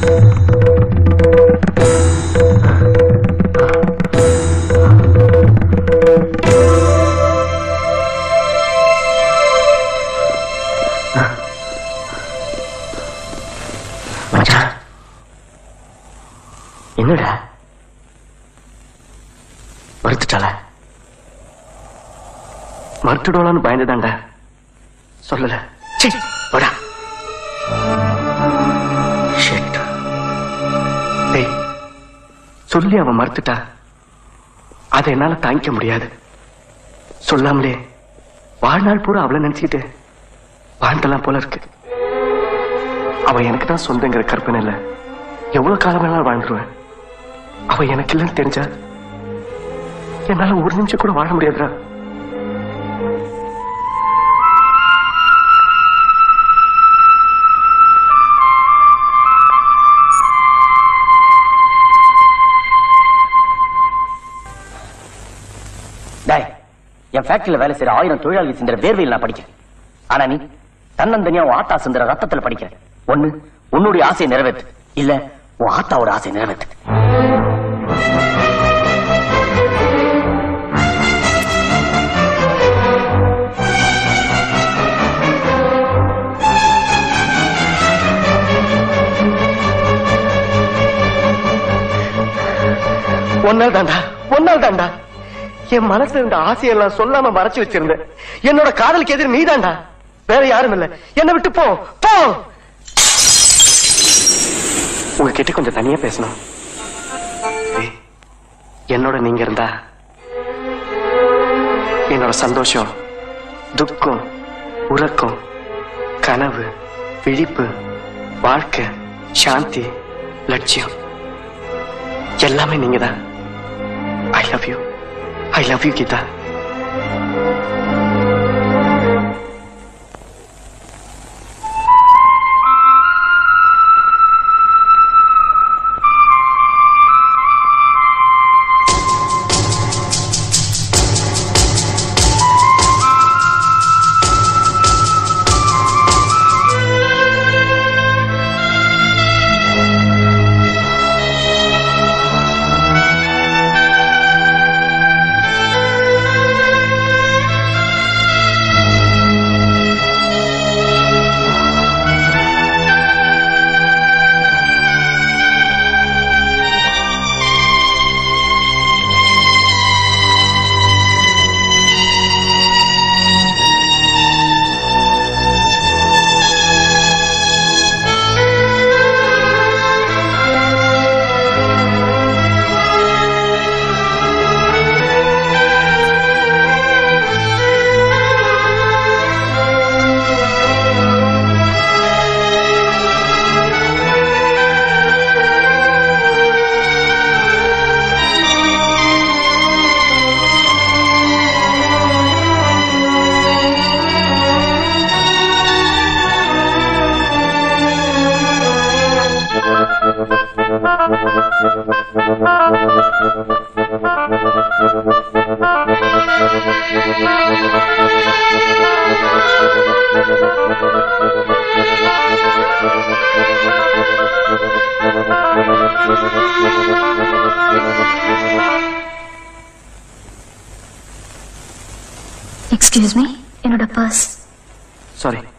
என்னடா மறுத்துட்டாள? மறுத்துடுவாளான்னு பயந்துதான்டா சொல்லல. சொல்லி அவன் மறுத்துட்டா அதை என்னால தாங்கிக்க முடியாது. சொல்லாமலே வாழ்நாள் பூரா அவளை நினைச்சிட்டு வாழ்ந்தெல்லாம் போல இருக்கு. அவ எனக்கு தான் சொந்தங்கிற கற்பனை இல்ல. எவ்வளவு காலம் வேணாலும் வாழ்ந்துருவேன். அவ எனக்கு இல்லைன்னு தெரிஞ்சா என்னால ஒரு நிமிஷம் கூட வாழ முடியாதுடா. என் ஃபேக்டரியில வேலை செய்யற 1000 தொழிலாளி சிந்திர வேர்வையில் நான் படிக்கிறேன். ஆனா நீ தன்னந்தனியா உன் ஆத்தா சிந்திர ரத்தத்துல படிக்கிற. ஒண்ணு உன்னுடைய ஆசையை நிறைவேற்று, இல்ல உன் ஆத்தாவோட ஆசையை நிறைவேற்று. ஒன்னால் தாண்டா என் மனசுல இருந்த ஆசையெல்லாம் சொல்லாம மறைச்சு வச்சிருந்த. என்னோட காதலுக்கு எதிர் நீதாண்டா, வேற யாரும் இல்ல. என்னை விட்டு போ போ. உங்ககிட்ட கொஞ்சம் தனியா பேசணும். என்னோட நீங்க இருந்தா என்னோட சந்தோஷம், துக்கம், உறக்கம், கனவு, விழிப்பு, வாழ்க்கை, சாந்தி, லட்சியம் எல்லாமே நீங்க தான். I love you. I love you, Geeta. Excuse me, என்னோட பர்ஸ். Sorry.